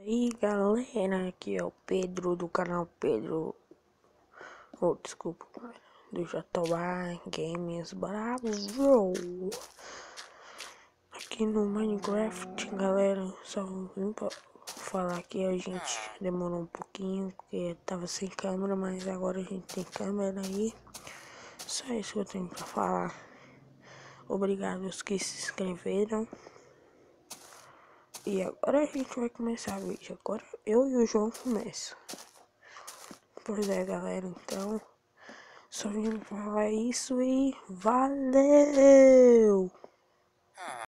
E galera, aqui é o Pedro do canal Pedro, desculpa, do Jatobá Games Bravo. Aqui no Minecraft, galera, só vim pra falar que a gente demorou um pouquinho, porque tava sem câmera, mas agora a gente tem câmera aí. Só isso que eu tenho pra falar. Obrigado aos que se inscreveram. E agora a gente vai começar o vídeo. Agora eu e o João começam. Pois é, galera, então só vim falar isso e valeu!